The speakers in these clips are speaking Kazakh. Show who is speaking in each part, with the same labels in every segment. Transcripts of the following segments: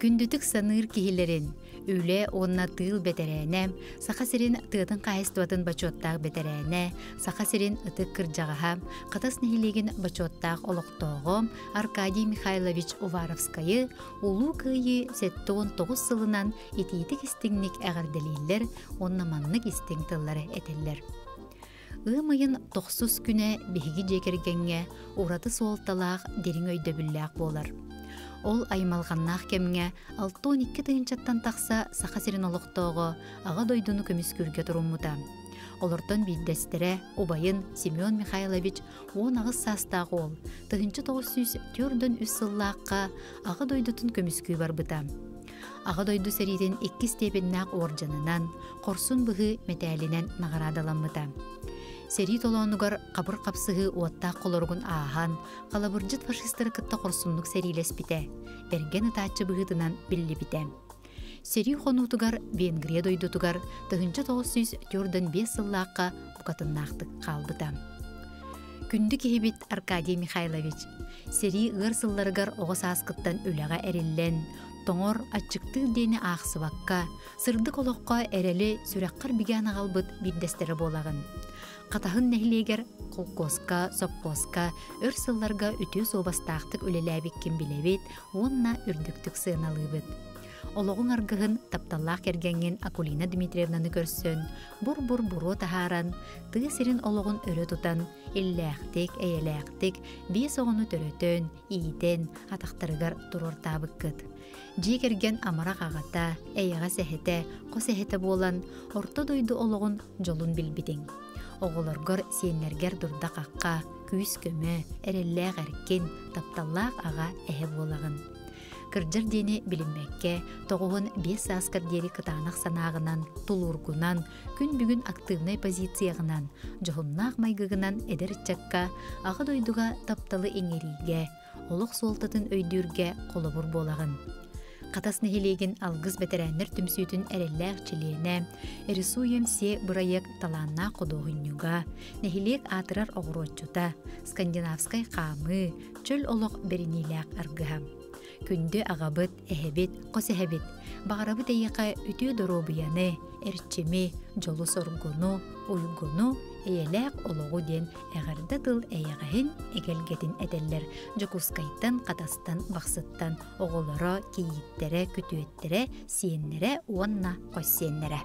Speaker 1: Күндүтүк саныр кихилерин, үле онна тыл бетерәне, сахасирин тыатын кайыстуатын бачоттаг бетерәне, сахасирин ытык кыржагаха, кытас нехилеген бачоттаг олоктоого Аркадий Михайлович Уваровскайы улуу кыйы 79 сылынан итиитик истиңник әгәрделейлер, оннаманнык истиң тыллары этеллер. Ыймыйын 90 күнә биһиги жекергенге ураты суолталаах дерин өйдөбүлләк болар. Ол аймалғаннақ кемге 6-12 тыйынчаттан тақса сақасырын олықтоғы аға дойдуну көміскүрге тұруммута. Олыртон билдестере Убайын Семен Михайлович 10 ағыз састағы ол. Тыгынчы 904 үссыллаққа аға дойдутун көміскү барбыта. Аға дойду сәриден 2 степеннақ оржанынан, қорсын бұғы метәлінен нағарадаламмыта. Сери толонугар қабыр қапсығы уаттақ қолоргун аахан, қалабыржыт фашистары кытта қорсунлық серилес бите, берген ытаатчы бұғытынан білі бите. Сери қонутугар Венгрия дойдутугар 1904-5 сыллаққа бұқатыннақтық қалбыта. Күнді кехебет Аркадий Михайлович, сери ығыр сылларыгар оғыс асқыттан өліға әріллен, тоңор ачыктык дени ақсыбаққа, сырды колоққа әрелі сүрәққар бігян ағалбыт биддестері болагын. Қатағын нәхилегер қолқосқа, сопқосқа, өр сылларға үтіу собастақтық өлеләбеккен білебет, онна үрдіктік сыналыбыт. Олығын арғығын тапталлақ ергенген Акулина Дмитриевнаны көрсін, бұр-бұр-бұро тахаран, тығы сирин олығын өрі тұтан, илләқтік, әйеләқтік, бес оғыны төрөтөн, ийтен, атақтарығар тұрор табыққыт. Жек ерген амарақ ағата, әйеға сәхеті, қос әхеті болан, орта дойды олығын жолын білбеден. Оғылырғыр сенлергер дұрда қаққа, күйіс көмі, әрелләғ әркен, тапталлақ аға әхе болағын. Кырджыр дені білінмәкке, тоғығын 5 аскар дері қытанақ санағынан, тулургунан, күн бүгін активнай позицияғынан, жоғыннақ майгығынан әдір чакка, аға дойдуға тапталы еңериге, олық солтатын өйдүрге қолыбыр болағын. Қатас нехилеген алгыз бетерәннер түмсүйтін әрелләқ чилене, әрісуем се бұрайық таланна қодоғынюға, нехилек атырар оғыротчута, скандинавскай қамы, чөл олық беріниләқ арғыға. Күнді ағабыт, әхебет, қос әхебет, бағарабыт әйеқа үтіу доробияны, әрчеме, жолы соргону, уйгону, әйеләқ олығы ден әғарда тыл әйеғахын әгелгетін әдәллер, жокускайттан, қатастан, бақсыттан, оғылары, кейіттері, күтуеттері, сиеннері, уанна қос сиеннері.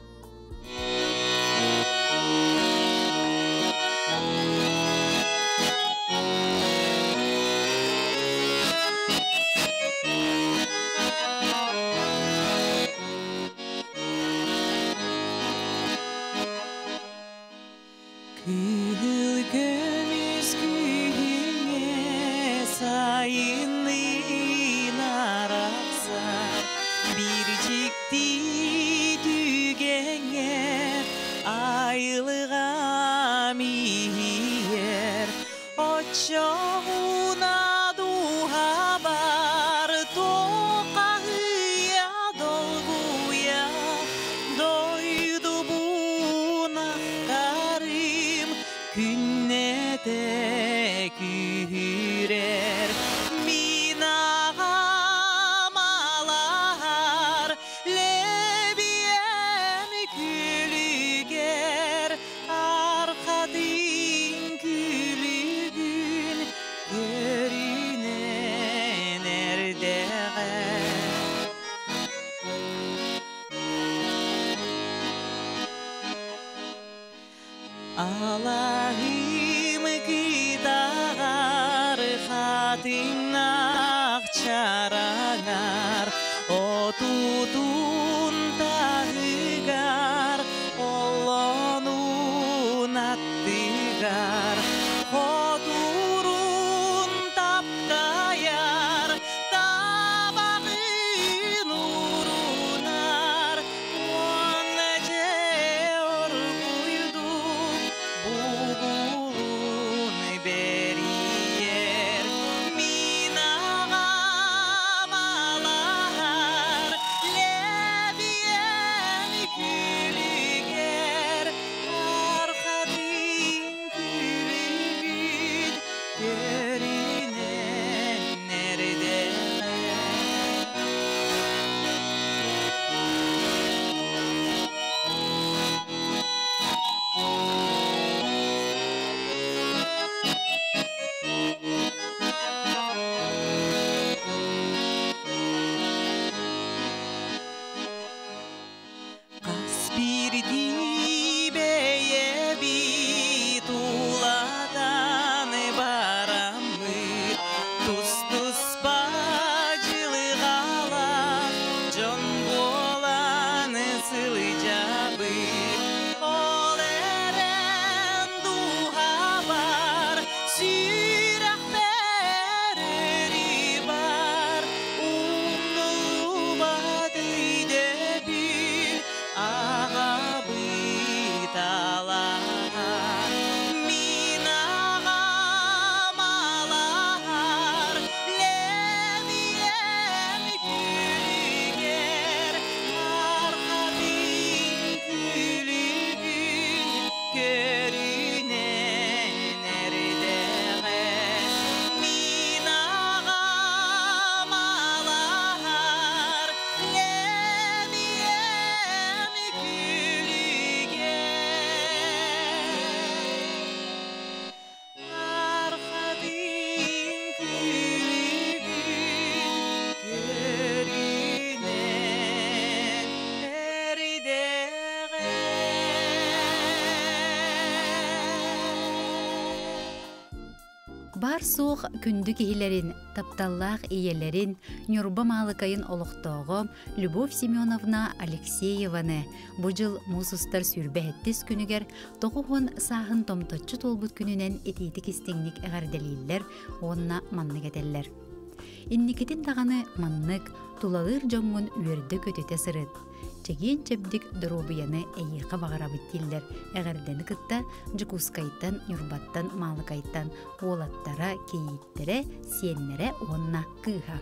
Speaker 2: Allah'ım gidar hatinnak çaralar o tutun tahıgar Allah'ın attıgar o durun tapkayar tabağın urunar onece orguydum buğulun beriyer minağamalar
Speaker 1: Бар соқ күндү кихилерин, тапталлах иелерин, Нюрба малыкайын олуқтоғы Любовь Семеновна Алексееваны бу жыл мусустар сүрбәһеттис күнігер тоғуғын сағын томточчу толбут күнінен етейдік істеңник әғарделейлер, онна маннык әтеллер. Инникетин дағаны маннык, тулалыр жоңын үйерді көтөте сырыт. Чеген чебдик дробияны әйеқа бағарабыт тиллер. Әғардені кытта жүкускайттан, юрбаттан, малыкайттан, олаттара, кейиттері, сиеннері онна кыға.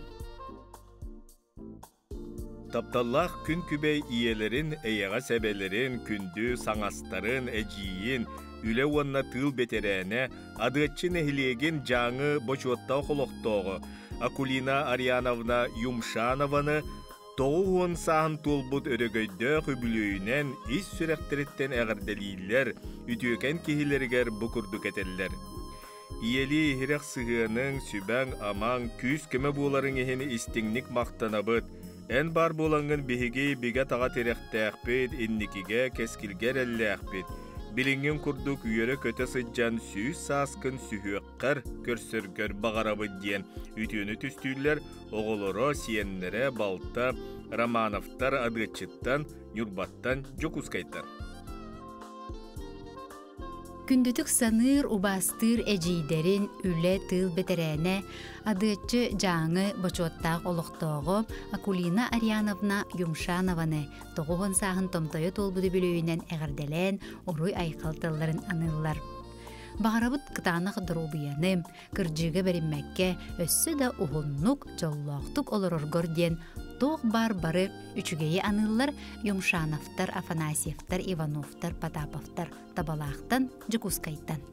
Speaker 3: Тапталлах күн күбей иелерин, әйеға сәбелерин, күнді, саңастарын, әжиyin, үле онна тыл бетерәне, адыатчы нәхилеген жаңы бочуаттау қолоқтоғы, Акулина Ариановна Юмшанованы тоғуын сағын толбут өрөгөйді хүбілөйінен ис сүрәқтереттен әғірделейлер, үтіөкен кехилергер бұкырдық әтеллер. Иели хирек сығының сүбәң аман күз кеме боларын ехені истіңнік мақтанабыд, ән бар болаңын бігеге біге таға теректәқпет, инникіге кескілгер әлләқпет. Билingen kurduk üyere köte sıccan süyüz saskın sühüqqar körsörgör bağarabı diyen ütüyünü tüstüller oğuloro siyenlere balta Romanovtar adıçıttan Nurbattan Jokuskaytan.
Speaker 1: Күндүтүк саныр убастыр эжийдерин үле тыл бетерене адычы жаңы бочоттақ олықтоғы Акулина Ариановна Юмшанованы тоғуғын сағын томтойы толбуды білөйінен әғірделен оруй айқалтыларын анылар. Бағарабыт кытанық дұрубияным, кыржыға берінмәкке өссі да ұғыннук жоллоқтук олороргор ден тоқ бар-бары үчігейі анылар Юмшановтар, Афанасьевтар, Ивановтар, Потаповтар, Табалақтан, Жукускайттан.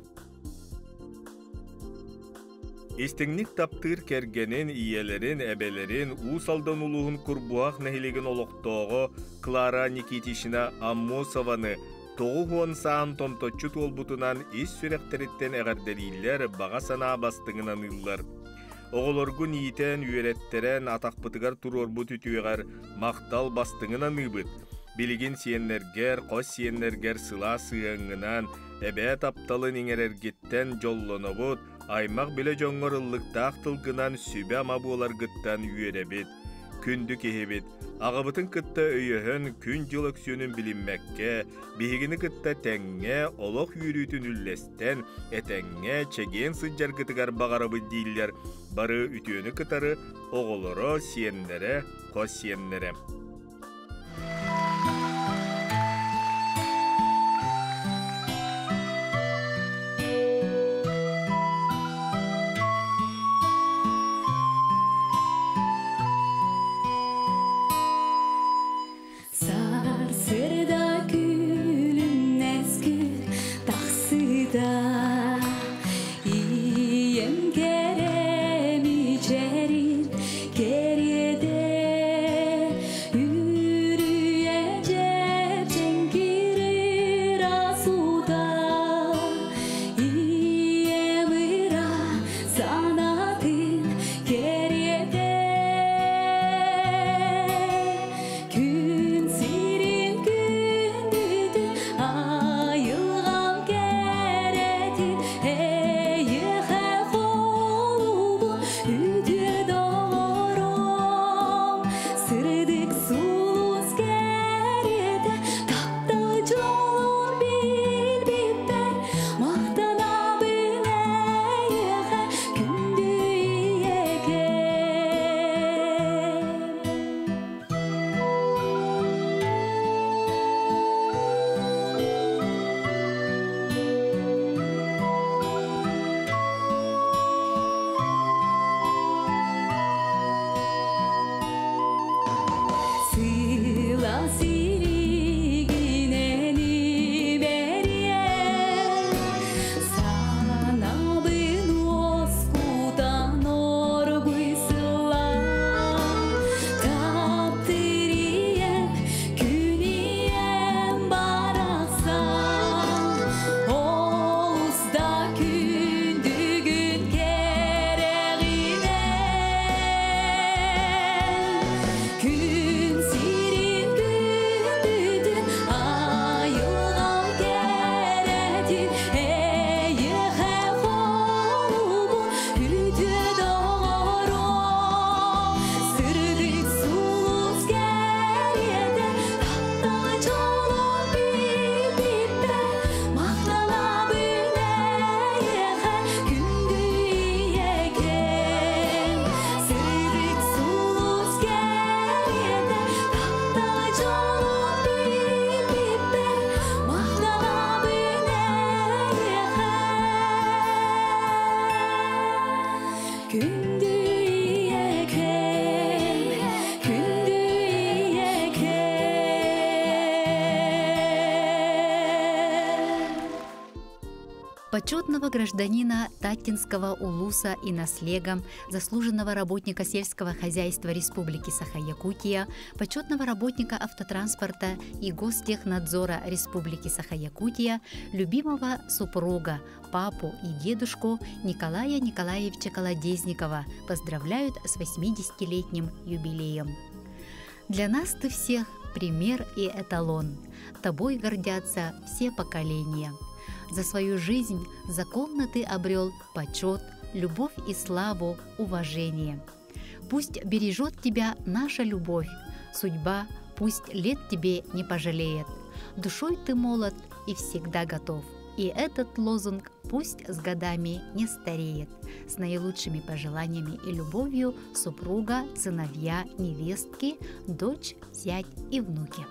Speaker 3: Истіңнік таптыр кергенін иелерин, әбелерин, усалдан улуғын күрбуақ нәхилеген олықтоғы Клара Никитишина Аммосованы тоғуғын сағын томточчу толбутунан ис сүрәқтереттен әғарделейлер баға сана бастыңынан ыллар. Оғылоргун иетен үйереттерен атақпытыгар турорбут үтüеғар мақтал бастыңынан ыбыт. Билигин сиеннергер, қос сиеннергер сыла сыяңынан, әбәт апталын еңерергеттен жоллонобут, аймақ біле жоңғырыллықтақ тылгынан сүбе амабуолар гыттан үйеребет. Күнді кехебет, ағабытын кытта өйіхін күн жыл өксөнін білінмәкке, бігіні кытта тәңге, олық үйрүтін үллестен, әтәңге, чеген сыджар кытыгар бағарабы дейлер, бары үтіөні кытары, оғылыро сиеннері, қос сиеннері.
Speaker 4: Gün sirin gün
Speaker 1: Почетного гражданина Таттинского улуса и наследом, заслуженного работника сельского хозяйства Республики Саха-Якутия, почетного работника автотранспорта и Гостехнадзора Республики Саха-Якутия, любимого супруга, папу и дедушку Николая Николаевича Колодезникова поздравляют с 80-летним юбилеем. Для нас ты всех пример и эталон. Тобой гордятся все поколения. За свою жизнь законно ты обрел почет, любовь и славу, уважение. Пусть бережет тебя наша любовь, судьба пусть лет тебе не пожалеет. Душой ты молод и всегда готов. И этот лозунг пусть с годами не стареет. С наилучшими пожеланиями и любовью супруга, сыновья, невестки, дочь, зять и внуки.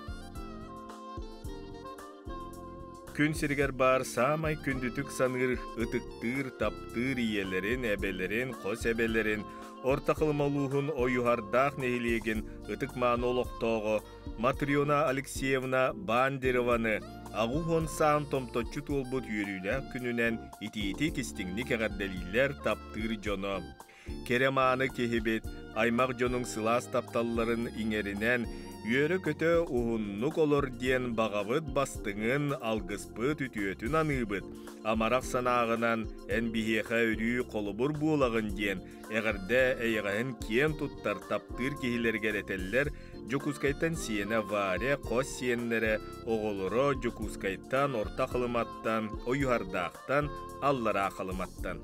Speaker 3: Күн сиргер бар самай күндүтүк саныр, ытыктыр, таптыр иелерин, эбелерин, қос эбелерин, орта кылмалуухун оюхардах нехилеген ытык маанолоктоого Матриона Алексеевна Бандерованы агухон саан томточчу толбут юрүлэ күнүнен ити-ити кистиңник эгерделилер таптыр жоно. Кереманы кехибет, аймак жонун сылас тапталларын иңеринен Үйөрі көтө уһуннук олор диен бағабыт бастыңын алгыспыт үтүөтүн аныбыт. Амарақ санағынан эн бихеха өрүү қолыбыр буолагын диен эгерде эйгаһын киен туттар таптыр кихилергеретеллер жокускайттан сиене варе қос сиеннере оголоро жокускайттан орта кылыматтан оюхардақтан аллара кылыматтан.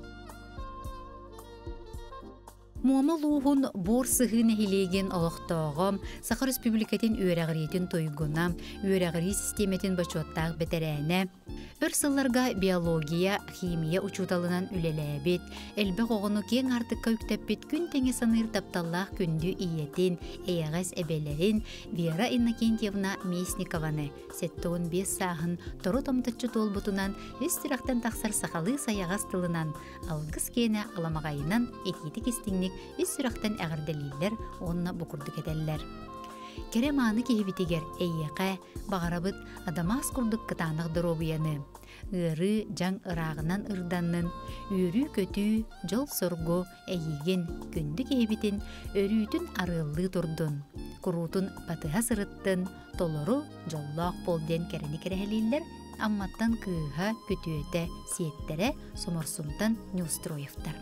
Speaker 1: Муамалуухун бор сыхын хилеген олохтоогом Саха Республикатын үөрэгриитин тойгуна, үөрэгри системетин бачуаттаах бетерээне, өрсылларга биология, химия учуталынан үлелээбит, элбек оҕону кең артыкка үктеппит күн теңе саныр тапталлаах күндү иетин, эйэҕэс эбелерин Вера Иннокентьевна Местникованы, 7-5 саахын тору томтаччу толбутунан, үс тирахтан тахсар сахалы саяғас тылынан, алгыс кене аламағайынан этити кистиңник үс сүрақтан әғірделейлер, онына бұқырдық әдәлілер. Кереманы кейбітігер әйеқә, бағарабыт адамас құрдық кытанық дұробияны. Үрі жаң ырағынан ырданнын, үрі көтü, жол сорго әйеген күнді кейбітін, өрүтін арылы тұрдын. Құрутын батыға сырыттын, толору жоллақ болден кәріні кәрәлейлер, амматтан кыға көтüөтә сиеттере соморсумтан неустроевтар.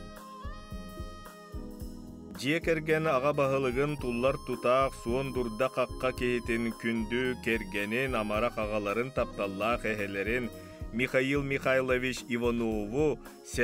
Speaker 3: Жекерген аға бағылығын туллар тұтақ суын дұрда қаққа кейтін күнді кергенін амарақ ағаларын тапталлақ әхелерін Михаил Михайлович Иванову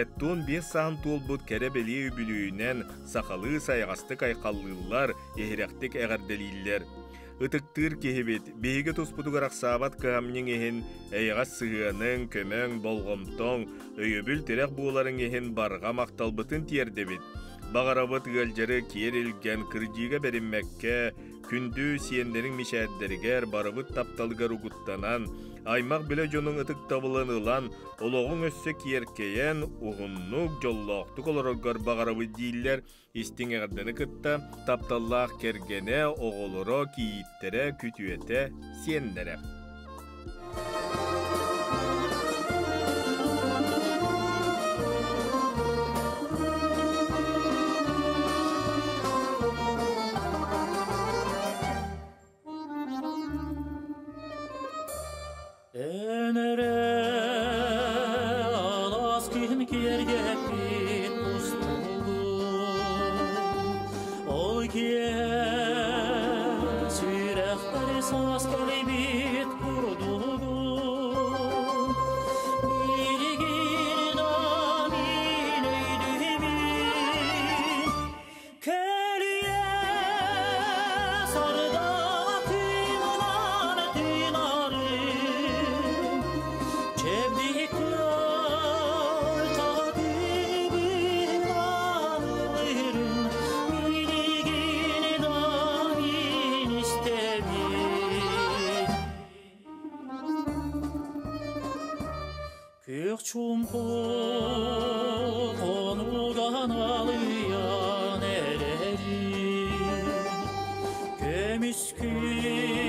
Speaker 3: 7-5 саан толбут кәребелі үбілуінен сақалы сайғастық айқаллылар ехіректік әғарделейлер. Үтіктір кехебет, бейге тұспұтығырақ сабат кәмнің ехін әйғас сығының көмің болғымтың өйөбіл терек буоларын ехін барға мақталбытын тиердебет. Бағарабыт ғалжары керілген кірдіге берінмәкке, күнді сиендерін мишәддергер барыбыт тапталғар ұғыттанан, аймақ біле жонын ұтық табылын ұлан, олығын өссі киеркейен ұғыннық жоллақтық оларығар бағарабыт дейілер, істің әғарданы күтті тапталлақ кергене оғылыра кейіттері күтуеті сиендері.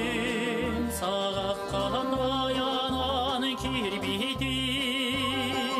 Speaker 4: Sağ kalan yanan kirbidi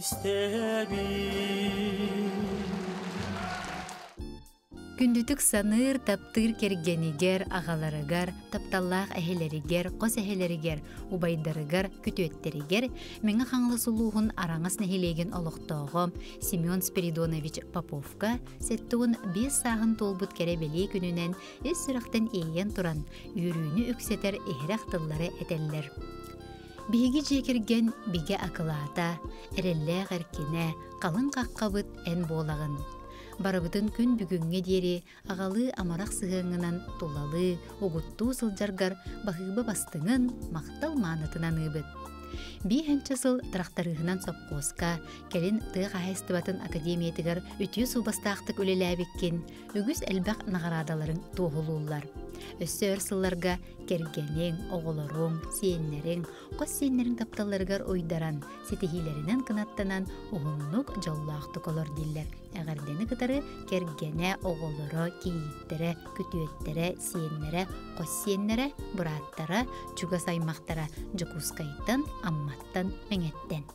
Speaker 1: Күндүтүк саныр таптыр кергенигер, ағаларыгар, тапталлах әхелеригер, қос әхелеригер, убайдарыгар, күтөттеригер, меңі қаңлысылуғын араңас нәхилеген олықтоғым Семен Спиридонович Поповка сеттуын 5 сағын толбут керебелей күнінен өз сұрақтан eyен туран, үйрүүнү үксетер эхрах тыллары әтеллер. Биги жекерген биге акылата, әрелле ғаркене, қалын қаққабыт ән болагын. Барабытын күн бүгінге дері ағалы амарақ сығыңынан толалы, оғытту сылжаргар бағыбы бастыңын мақтал манытынан ұбыт. Бейхенчі трақтарығынан сопқосқа, кәлін тұғы айыстыбатын академиятығар үтіе субастақтық өлеләбеккен, үгіз әлбәқ нағарадаларын тоғылулар. Өссі өрсылларға кергенең, оғылырың, сиеннерің, қос сиеннерің тапталарығар ойдаран, сетихилерінен кынаттанан оғыннық жаллақтық олар диллер. Әғардені қытары кергене, оғылыры, кейіттері, күтуеттері, сиеннері, қос сиеннері, бұраттары, чуға саймақтары, жүкускайттан, амматтан, мәңеттен.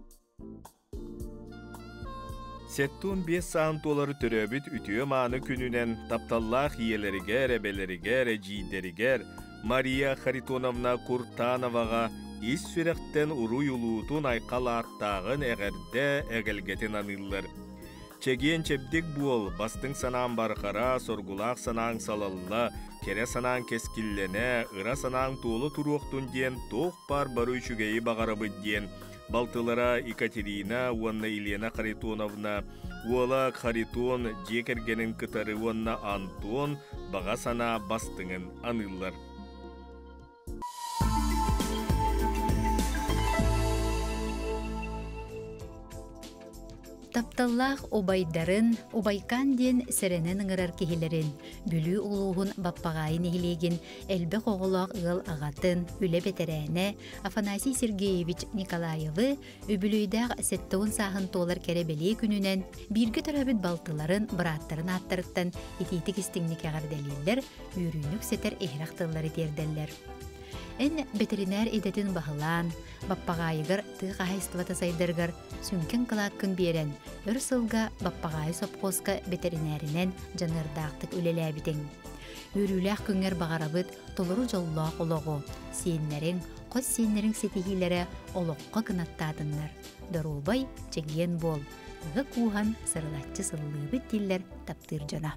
Speaker 3: Сеттун 5 саан толары төрөбіт үтіе маны күнінен тапталлах иелерігер, әбелерігер, әжидерігер Мария Харитоновна Куртановаға ис сүректен уруй улуутун айқал аттағын әғерде әгелгетін анылыр. Чеген чепдік бол, бастың санаң барқара, соргулақ санаң салалла, кере санаң кескіллене, ыра санаң толы тұруқтун ден, тоқ бар бары үшігейі бағарабы ден, Балтылара Екатерина, уанна Елена Харитоновна, уала Харитон, жекергенін кытары уанна Антон, баға сана бастыңын анылар.
Speaker 1: Тапталлах обайдарын, обайкан ден сәренен ыңырар кехилерин, бүлі улуғын баппағайын ehilegen әлбі қоғылақ ұғыл ағатын, үлі бетерәне Афанасий Сергеевич Николаевы үбілүйдәғ сәттіғын сағын толар кәребелей күнінен біргі төрәбіт балтыларын, бұраттарын аттырыттан етейтік істіңнік ағар дәлелдер, үйрінік сетер ehрақтылары тердәллер. Эн ветеринар идетін бағылан, баппағайығыр тұға хайстывата сайдырғыр, сүнкен қылаққын берен, өр сылға баппағай сопқосқа ветеринаринен жанырдақтық өлеләбітін. Үріләқ күнгер бағарабыт толыру жоллақ олығы, сиеннерін, қос сиеннерін сетихилері олыққа кынаттадынлар. Дорубай чеген бол, ұғы куған сырлатчы сыллыбыт диллер таптыр жана.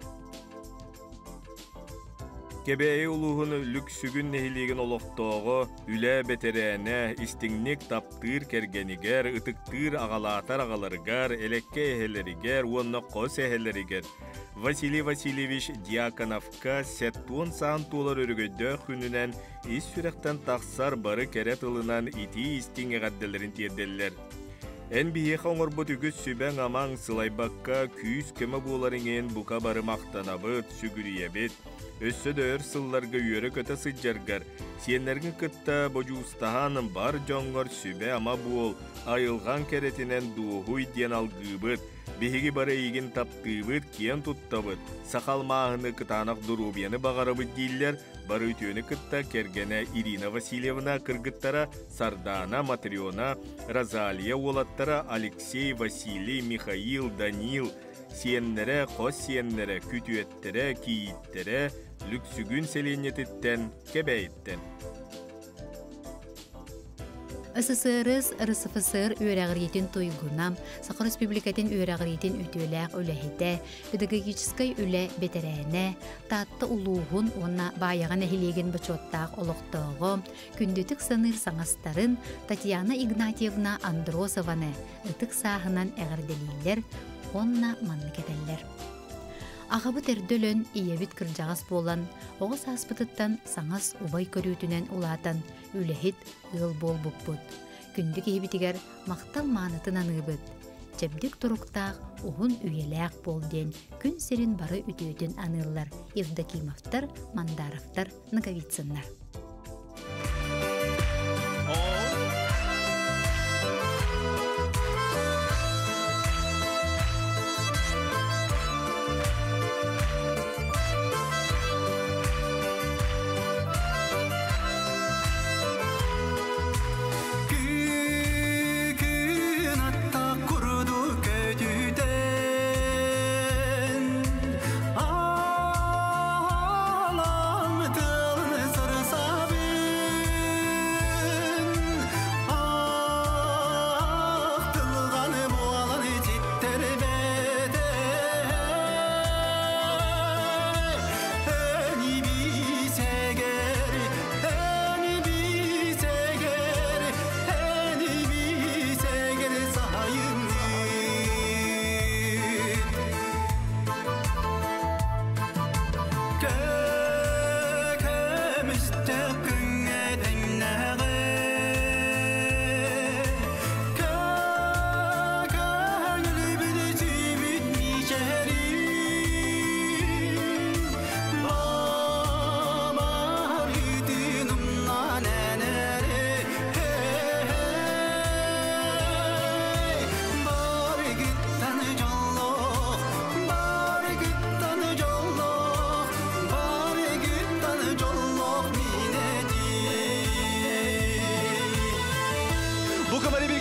Speaker 3: Кебеи улуғын люксүгін нехилеген олықтоғы, үлі бетерәне, истіңнік таптыр кергенігер, ұтықтыр ағалатар ағаларығар, элекке эхелерігер, онны қос эхелерігер. Василий Васильевич Дьяконовка сәттуын саан толар өрігөді күнінен ис сүректен тақсар бары кәрет ылынан ити истің еғадделерін терделер. Ән бейеқ оңырбыт үгіз сүбәң амаң сылайбаққа күйіз көмі боларыңен бұқа бары мақтанабыт, сүгірiyebit. Өссі дөр сылларға үйері көті сыджаргар. Сиенлердің кытта божуыстағаным бар жоңғыр сүбе ама бол, айылған кәретінен дуғуй ден алғыбыт. Беги бары егін таптыбыт, кен туттабыт. Сақалмағыны кытанақ дұрубияны бағарабыт дейлер, бары үтіөні кытта кергене Ирина Васильевна кыргыттара, Сардана, Матриона, Розалия олаттара, Алексей, Василий, Михаил, Данил, сиеннере, қос сиеннере, күтуеттере, кииттере, люксүгүн селенетіттен, кебейттен.
Speaker 1: СССР, РСФСР үйрәғіретін тойгунам, Сақыр Республикатын үйрәғіретін үтөләқ өләхеті, педагогическай үлә бетерәне, татты улуғын онна баяған әхилеген бачоттақ олықтығы, күндетік саныр саңастарын Татьяна Игнатьевна Андросованы ұтық сағынан әғірделейлер, онна манны кетелер. Ағабы тердөлін иебит кыржағас болан, оғыз аспытыттан саңас убай көрүтінен улатан үлехит ыл бол бұппыт. Күнді кейбітігер мақтал манытынан ұбыт. Чәбдік тұруқтақ оғын үйеләқ бол ден күн серін бары үтөтін анылар. Евдокимовтар, Мандаровтар, Наговицыннар.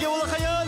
Speaker 4: Сергей Улахаян.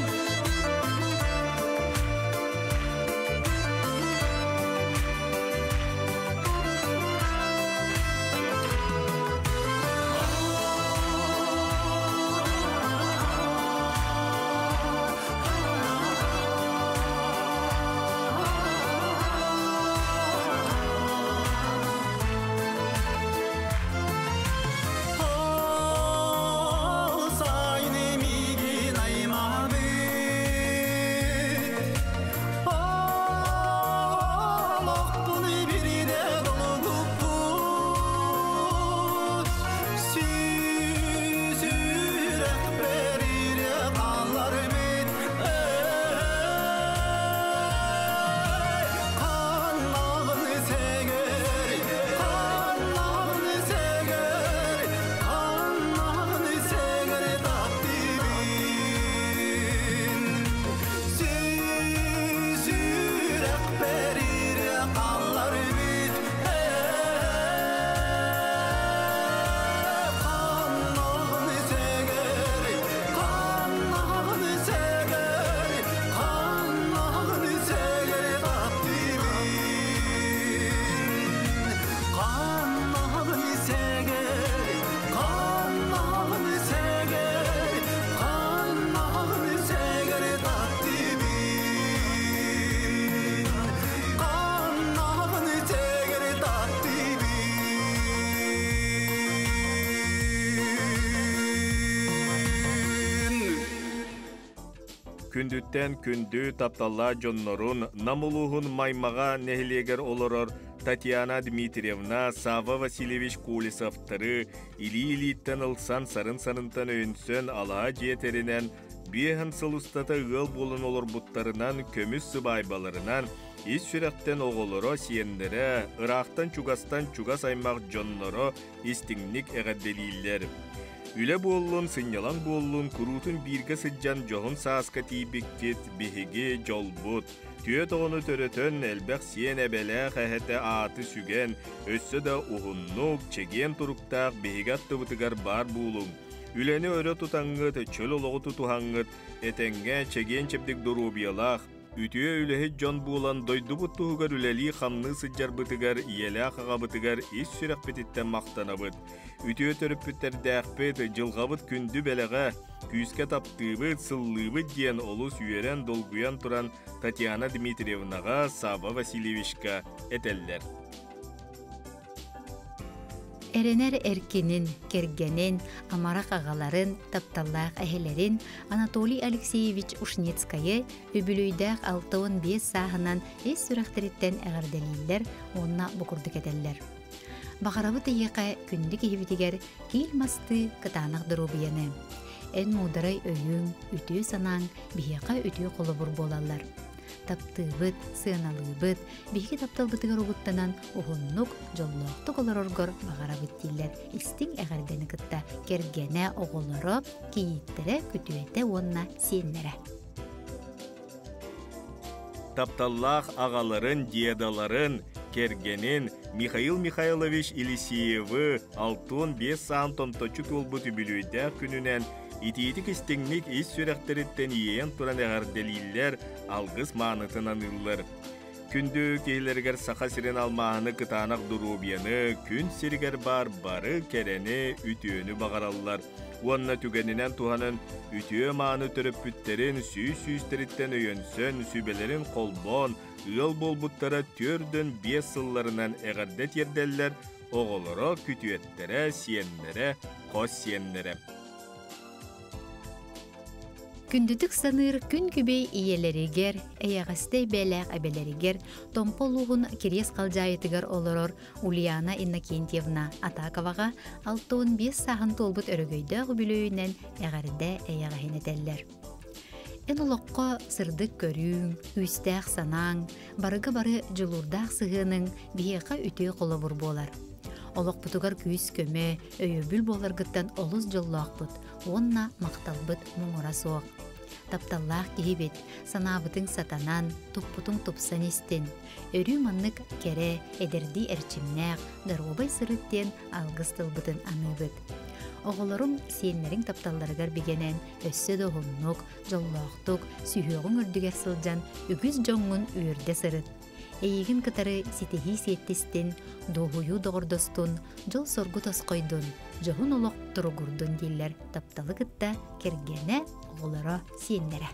Speaker 3: Күндүттен күндү тапталла жоннорун намулуhun маймага нехилегер олорор Татьяна Дмитриевна, Сава Васильевич Кулисовтары или-илиттен ылсан сарын-сарынтан өйінсön алаа жетеринен биэхэн сылустата ыл болын олор буттарынан көмүс сыбайбаларынан ис сүрәктен оголоро сиендере ырақтан чугастан чугас аймак жонноро истиңник эгэдделииллер. Үле боллун, сынялан боллун, курутун бирге сыджан жоғын сааска тейбіктет, бихиги жолбут. Түйет оғыны төрөтөн әлбәқ сиен әбәлі қәхәті аты сүген, өссі да уғыннук, чеген тұруктақ бихигатты бұтыгар бар болун. Үлені өрі тұтаңғыт, чөл олығы тұтуғаңғыт, әтәңге чеген чептік дұрубиялақ. Ütüye ülehi John bulan doydu buttuğugar üleli xamны sıccar bıtıgar, iyeli axağa bıtıgar is sürek bititten maqtanabıt. Ütüye törüp bütter däqbet, jılğabıt kündü beleğe, küyüske taptığıbıt, sıllıbıt diyen olus üyeren dolguyan turan Татьяна Дмитриевнаға, Сава Васильевичка eteller.
Speaker 1: Эреner эркинин, кергенин, амарак агаларын, тапталлах әһелерин Анатолий Алексеевич Ушнецкайы үбүлүйдәк 6-5 саһынан эс сүрәхтериттен әгәрделилер, онна букурдык эделлер. Багарабы тыйыка күндүк ибитигер кил масты кытанак дырубияны. Эн мударай өйүң, үтүү санаң, бияка үтүү колобур болалар. Таптыбыт, сыналыбыт, биһиги тапталбытыгар угуттанан уһуннук, жоллоқтук олороргор багарабыт диллер. Истиң әгәрдени кытта кергене оголоро, кийиттере, күтүете онна сиеннере.
Speaker 3: Тапталлах агаларын, диедаларын, кергенин Михаил Михайлович Елисеевы 6-5 саан тонточу толбут үбүлүйдә күнүнен итиетик истеңник ис сүрәхтериттен иен туран әгәрделилер алгыс маанытынан ыллар. Күндү кейлергер саха сирен алмааны кытанак дурубияны, күн сиргер бары керени үтүөнү багараллар. Уанна түгенинен туһанын үтүө мааны төрөппүттерин сүүс-сүүстериттен өйөнсөн сүбелерин колбон, ыл болбуттара төрдөн 5 сылларынан әгәрдет ерделлер, оголоро күтүеттере, сиеннере, кос сиеннере.
Speaker 1: Күндүтүк саныр күн күбей иелеригер, эягастай бәләк әбелеригер, томполуғын керес қалжайытыгар олорор Ульяна Иннокентьевна Атаковаға 6-5 сағын толбут өрөгөйді ғүбілөйінен әғарда әяғахин етелер. Эн олоққа сырдық көрүүң, үстәқ санаң, барыға-бары жылурдақ сығының бияқа үтіе қолабыр болар. Олық бұтығар күйіс көме, өйөбіл болар гыттан олыс жоллақ бұд, онна мақталбыт мұңыра соқ. Тапталлақ кейбет, санабытың сатанан, тұппутың тұпсан істен, өрі маннық кере, әдерді әрчімнәқ, даробай сырыттен алғыз тылбытын аныбыт. Оғолорум сиеннерин тапталларыгар бигенен өссө доһуннук, жоллоохтук, сүйөөгүн үрдүгер сылжан үгүз жоңун үөрдө сырыт. Эйигин кытары ситихи сиеттистин, доһую доғордостун, жол соргу тоскойдун, жоһун олох туругурдун диллер тапталы кытта кергене оғолоро сиеннере.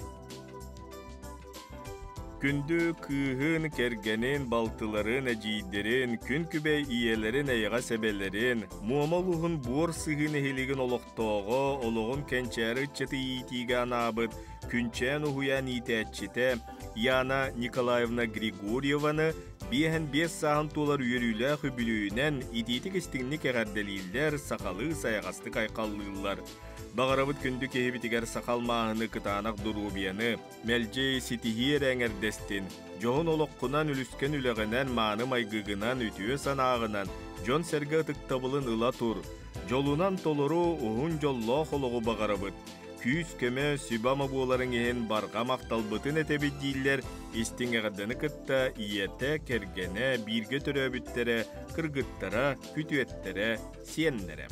Speaker 3: Күндү кыыһын кергенин балтыларын әжийдерин, күн күбей иелерин әйға себелерин, муамалуғын буор сыгын эхилигин олоқтоғы, олоғын кенчәрі чыты иетиге анабыд, күнчән уһуян иетәтчите, Яна Николаевна Григорьеваны биэһэн 5 саһын тулар үйөрүлэ хүбүлүүнэн ититик истиңник эҕэрдэлииллэр сақалы сайағастык айқаллыылар. Бағарабыт күндү кеһибитигер сақалмааһыны кытаанак дуруубияны, мэлжей ситихиер эҥэрдестин, жоһун олоққунан үлүскен үлэҕинэн мааны майгыгынан үтүө санаагынан, жон серге ытыктабылын ыла тур, жолунан толору уһун жоллоох ологу бағарабыт. Күз көмө сүбама буоларын ehen барга макталбытын этебит дииллер, истиңэҕарданы кытта ийэтэ кергене бирге төрөбүттере, кыргыттара, күтүэттере, сиеннере.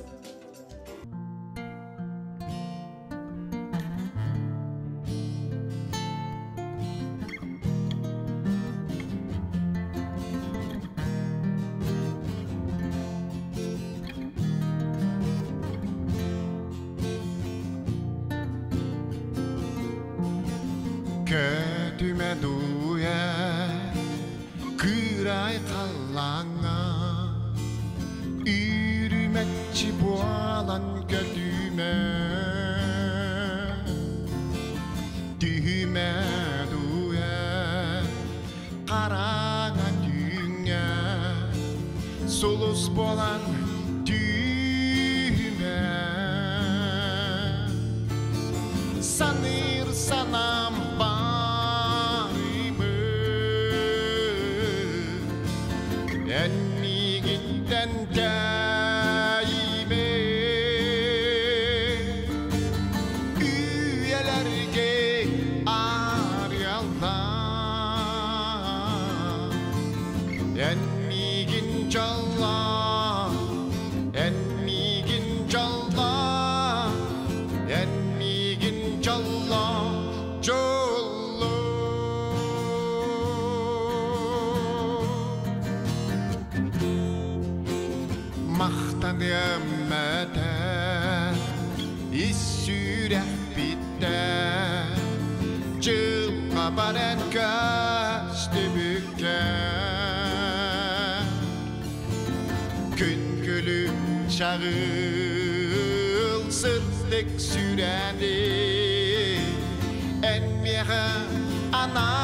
Speaker 4: Kötüme duya kıray kallanga yürümekçi boğalan kötüme düğme duya karanga dünya solus bolan düğme sanır sanam Enmigitten kâime üyelerge arıyallar Enmigin calla Enmigin calla Enmigin calla Mahtan yemmete İssüreh bitte Çılka baren köstü bükke Gün gülüm çağıl Sırtık sürendi En mihe ana